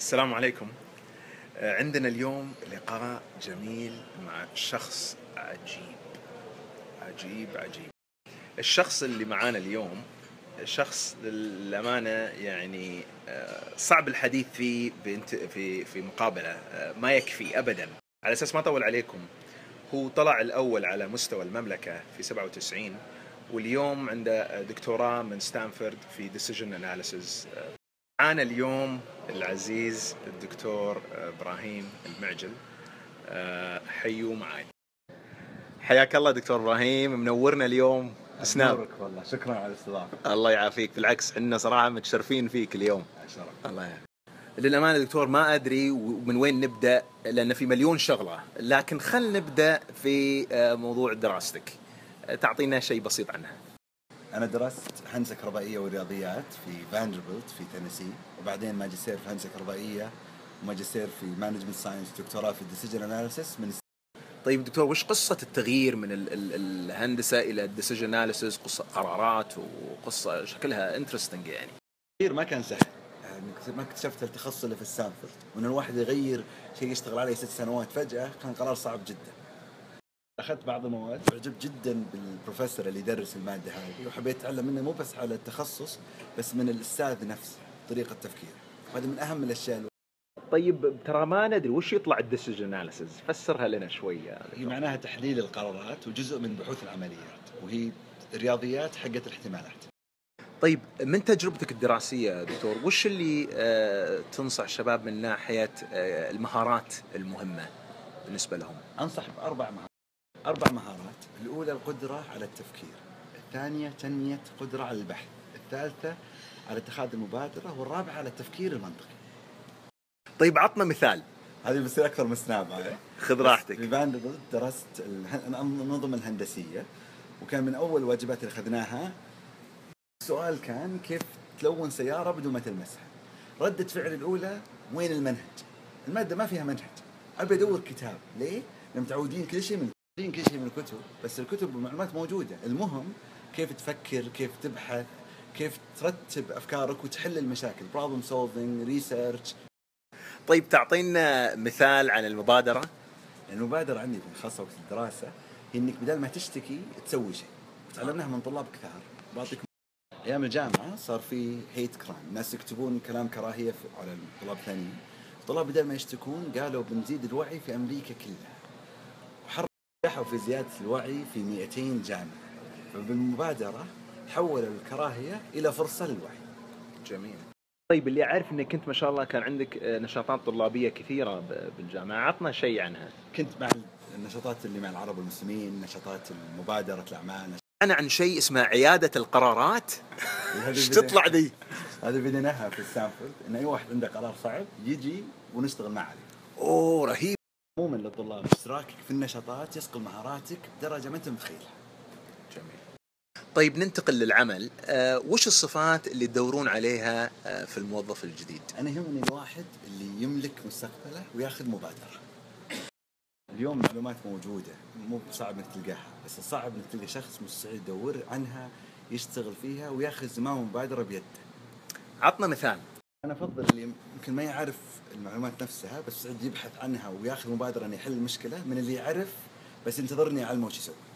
السلام عليكم. عندنا اليوم لقاء جميل مع شخص عجيب عجيب عجيب. الشخص اللي معانا اليوم شخص للأمانة يعني صعب الحديث فيه في مقابلة، ما يكفي أبدا. على أساس ما أطول عليكم، هو طلع الأول على مستوى المملكة في 97، واليوم عنده دكتوراه من ستانفورد في Decision Analysis. معانا اليوم العزيز الدكتور إبراهيم المعجل. حيو معاي. حياك الله دكتور إبراهيم، منورنا اليوم. سناب. نورك والله، شكرا على الاستضافة. الله يعافيك، بالعكس احنا صراحة متشرفين فيك اليوم. شرف. الله يعافيك. للأمانة دكتور ما أدري من وين نبدأ، لأن في مليون شغلة، لكن خل نبدأ في موضوع دراستك. تعطينا شيء بسيط عنها. أنا درست هندسة كهربائية ورياضيات في فاندربلت في تينيسي، وبعدين ماجستير في هندسة كهربائية وماجستير في مانجمنت ساينس، دكتوراه في ديسيجن اناليسيس من. طيب دكتور، وش قصة التغيير من الهندسة إلى الديسيجن اناليسيس؟ قصة قرارات وقصة شكلها انترستنج يعني. التغيير ما كان سهل، ما اكتشفت التخصص اللي في ستانفورد، وإن الواحد يغير شيء يشتغل عليه 6 سنوات فجأة كان قرار صعب جدا. أخذت بعض المواد وعجبت جدا بالبروفيسور اللي يدرس المادة هذه، وحبيت أتعلم منه مو بس على التخصص بس من الأستاذ نفسه طريقة تفكيره، وهذا من أهم الأشياء. طيب ترى ما ندري وش يطلع الديسيجن اناليسيس، فسرها لنا شوي يا دكتور. هي معناها تحليل القرارات وجزء من بحوث العمليات، وهي رياضيات حقت الاحتمالات. طيب من تجربتك الدراسية يا دكتور، وش اللي تنصح الشباب من ناحية المهارات المهمة بالنسبة لهم؟ أنصح أربع مهارات. الأولى القدرة على التفكير، الثانية تنمية قدرة على البحث، الثالثة على اتخاذ المبادرة، والرابعة على التفكير المنطقي. طيب عطنا مثال. هذه بتصير أكثر من سناب. خذ راحتك. في فاندربلت درست النظم الهندسية، وكان من أول واجبات اللي أخذناها السؤال كان كيف تلون سيارة بدون ما تلمسها. ردة فعل الأولى وين المنهج؟ المادة ما فيها منهج، أبي أدور كتاب. ليه؟ متعودين كل شيء من الكتب، بس الكتب والمعلومات موجودة، المهم كيف تفكر، كيف تبحث، كيف ترتب أفكارك وتحل المشاكل. problem solving research. طيب تعطينا مثال عن المبادرة. المبادرة عندي في خاصة وقت الدراسة هي إنك بدل ما تشتكي تسوي شيء، وتعلمناها من طلاب كثار. بعطيك أيام الجامعة صار في هيت كرايم، الناس يكتبون كلام كراهية على الطلاب الثانيين. الطلاب بدل ما يشتكون قالوا بنزيد الوعي في أمريكا كلها، وحركوا في زيادة الوعي في 200 جامعة. فبالمبادرة حولوا الكراهية إلى فرصة للوعي. جميل. طيب اللي أعرف أنك كنت ما شاء الله كان عندك نشاطات طلابية كثيرة بالجامعة، عطنا شيء عنها. كنت مع النشاطات اللي مع العرب والمسلمين، نشاطات مبادرة الأعمال. أنا عن شيء اسمه عيادة القرارات. ايش تطلع ذي؟ هذه بديناها في ستانفورد، إن أي واحد عنده قرار صعب يجي ونشتغل معه عليه. أوه رهيب. عموما للطلاب اشتراكك في النشاطات يصقل مهاراتك بدرجة ما أنت متخيلها. جميل. طيب ننتقل للعمل. وش الصفات اللي تدورون عليها في الموظف الجديد؟ أنا يهمني الواحد اللي يملك مستقبله وياخذ مبادرة. اليوم معلومات موجودة، مو صعب انك تلقاها، بس الصعب انك تلقى شخص مستعد يدور عنها، يشتغل فيها وياخذ زمام مبادرة بيده. عطنا مثال. انا افضل اللي يمكن ما يعرف المعلومات نفسها بس مستعد يبحث عنها وياخذ مبادرة انه يحل المشكلة، من اللي يعرف بس ينتظرني اعلمه وش يسوي.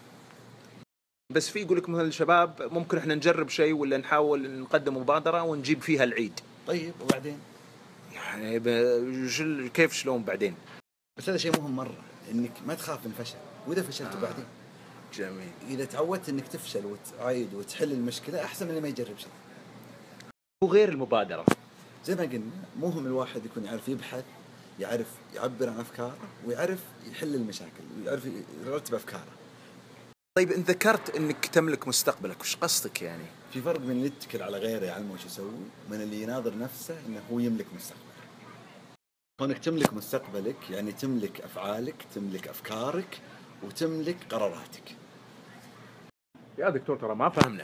بس في يقول لك مثلا الشباب ممكن احنا نجرب شيء ولا نحاول نقدم مبادرة ونجيب فيها العيد. طيب وبعدين؟ يعني كيف شلون بعدين؟ بس هذا شيء مهم مرة، انك ما تخاف من الفشل، واذا فشلت بعدين. جميل. اذا تعودت انك تفشل وتعيد وتحل المشكلة احسن من اللي ما يجرب شيء. وغير المبادرة زي ما قلنا، مهم الواحد يكون يعرف يبحث، يعرف يعبر عن أفكاره، ويعرف يحل المشاكل، ويعرف يرتب أفكاره. طيب إن ذكرت إنك تملك مستقبلك، وش قصدك يعني؟ في فرق بين اللي يتكل على غيره يعلمه وش يسوي، من اللي يناظر نفسه إنه هو يملك مستقبله. كونك تملك مستقبلك يعني تملك أفعالك، تملك أفكارك، وتملك قراراتك. يا دكتور ترى ما فهمنا.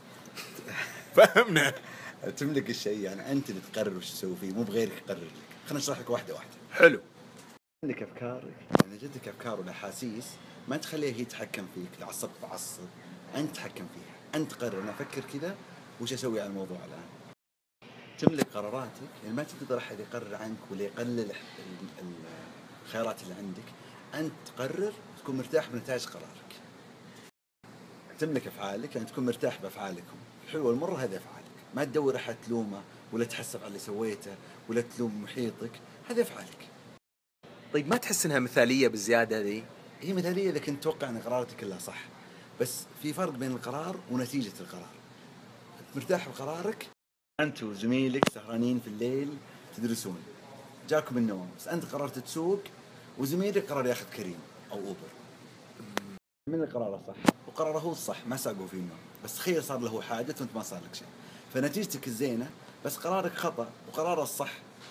فهمنا. تملك الشيء يعني أنت اللي تقرر وش تسوي فيه، مو بغيرك يقرر لك. خلنا نشرح لك واحدة واحدة. حلو. عندك أفكارك، يعني جدك أفكار والأحاسيس ما تخليها هي تتحكم فيك، تعصب أنت تتحكم فيها، أنت تقرر أنا أفكر كذا وش أسوي على الموضوع الآن. تملك قراراتك، يعني ما تقدر أحد يقرر عنك ولا يقلل الخيارات اللي عندك. أنت تقرر تكون مرتاح بنتائج قرارك. تملك أفعالك، يعني تكون مرتاح بأفعالكم الحلوة والمرة، هذه أفعالك. ما تدور أحد تلومه ولا تحسب على اللي سويته ولا تلوم محيطك، هذه أفعالك. طيب ما تحس انها مثاليه بالزياده ذي؟ هي مثالية إذا كنت تتوقع أن قراراتك كلها صح، بس في فرق بين القرار ونتيجة القرار. مرتاح بقرارك، أنت وزميلك سهرانين في الليل تدرسون، جاكم النوم، بس أنت قررت تسوق وزميلك قرر ياخذ كريم أو أوبر. من القرار الصح؟ وقراره هو الصح، ما ساقوا فيه النوم، بس تخيل صار له حادث وأنت ما صار لك شيء. فنتيجتك الزينة بس قرارك خطأ وقراره الصح.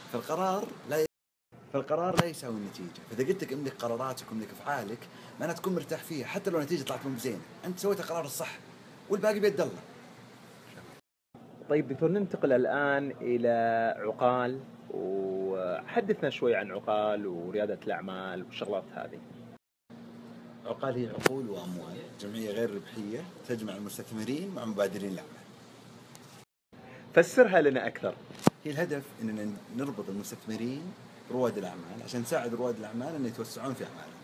فالقرار لا يساوي النتيجة. فإذا قلت لك املك قراراتك واملك أفعالك، معناها تكون مرتاح فيها حتى لو النتيجة طلعت مو بزينة، أنت سويت القرار الصح والباقي بيد الله. طيب دكتور، ننتقل الآن إلى عقال، وحدثنا شوي عن عقال وريادة الأعمال والشغلات هذه. عقال هي عقول وأموال، جمعية غير ربحية تجمع المستثمرين مع مبادرين الأعمال. فسرها لنا أكثر. هي الهدف أننا نربط المستثمرين برواد الأعمال عشان نساعد رواد الأعمال أن يتوسعون في أعمالهم.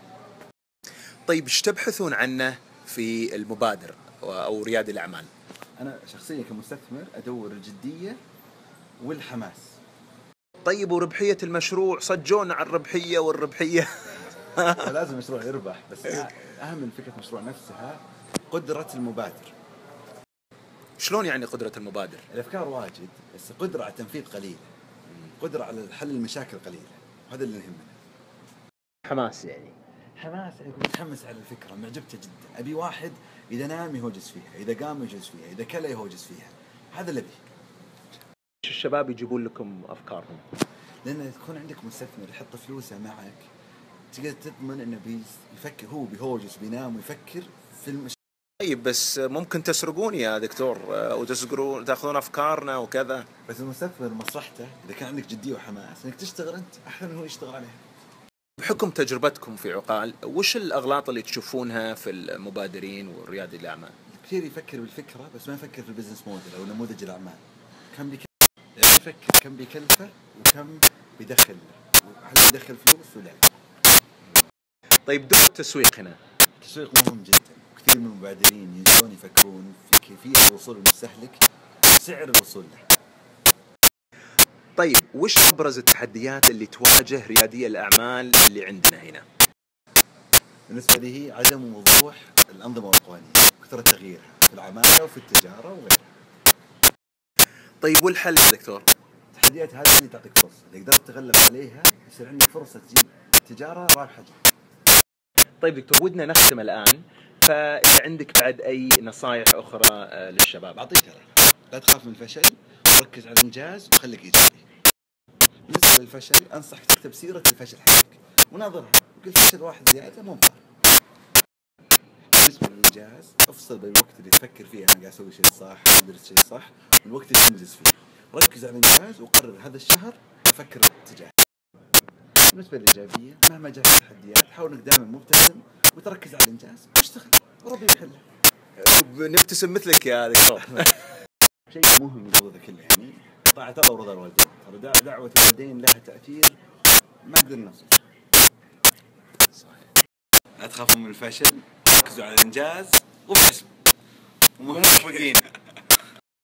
طيب ايش تبحثون عنه في المبادر أو رياد الأعمال؟ أنا شخصيا كمستثمر أدور الجدية والحماس. طيب وربحية المشروع؟ صجونا عن الربحية والربحية. لازم مشروع يربح، بس أهم من فكرة المشروع نفسها قدرة المبادر. شلون يعني قدرة المبادر؟ الأفكار واجد، بس قدرة على التنفيذ قليلة، قدرة على حل المشاكل قليلة، وهذا اللي يهمنا. حماس يعني. حماس، أنا متحمس على الفكرة، معجبته جدا. أبي واحد إذا نام يهوجس فيها، إذا قام يهوجس فيها، إذا كلا يهوجس فيها. هذا اللي أبيه. الشباب يجيبون لكم أفكارهم؟ لأن تكون عندك مستثمر يحط فلوسه معك، تقدر تضمن إنه بيفكر، هو بيهوجس بينام ويفكر في طيب بس ممكن تسرقون يا دكتور وتسرقون تاخذون أفكارنا وكذا. بس المستثمر مصلحته إذا كان عندك جدية وحماس إنك تشتغل أنت أحسن من هو يشتغل عليها. بحكم تجربتكم في عقال، وش الأغلاط اللي تشوفونها في المبادرين وريادي الأعمال؟ كثير يفكر بالفكرة بس ما يفكر في البزنس موديل أو نموذج الأعمال. كم يعني يفكر كم بيكلفه وكم بيدخل له، وهل بيدخل فلوس ولا. طيب دور التسويق هنا؟ التسويق مهم جدا، وكثير من المبادرين يجون يفكرون في كيفية الوصول للمستهلك وسعر الوصول له. طيب وش أبرز التحديات اللي تواجه ريادي الأعمال اللي عندنا هنا؟ بالنسبة لي هي عدم وضوح الأنظمة والقوانين، كثرة تغييرها في العمالة وفي التجارة وغيرها. طيب والحل يا دكتور؟ التحديات هذه اللي تعطيك فرصة، إذا قدرت تتغلب عليها يصير عندك فرصة تجيب تجارة رابحة جدا. طيب دكتور، ودنا نختم الآن، فإذا عندك بعد أي نصائح أخرى للشباب؟ أعطيك لا تخاف من الفشل، وركز على الإنجاز وخليك إيجابي. بالنسبة للفشل أنصحك تكتب سيرة الفشل حقك وناظرها، وكل فشل واحد زيادة مو مضار. بالنسبة للإنجاز افصل بين الوقت اللي تفكر فيه أنا قاعد أسوي شيء صح أدرس شيء صح والوقت اللي تنجز فيه. ركز على الإنجاز وقرر هذا الشهر أفكر اتجاه. بالنسبة للإيجابية مهما جاءت التحديات حاول إنك دائما مبتسم وتركز على الإنجاز واشتغل وربي بيحله. نبتسم مثلك يا دكتور. شيء مهم من هذا كله، يعني طاعة الله ورضا الوالدين. ترى دعوة الوالدين لها تأثير ما أقدر نوصف. صحيح. لا تخافوا من الفشل، ركزوا على الإنجاز وابتسموا. وموفقين.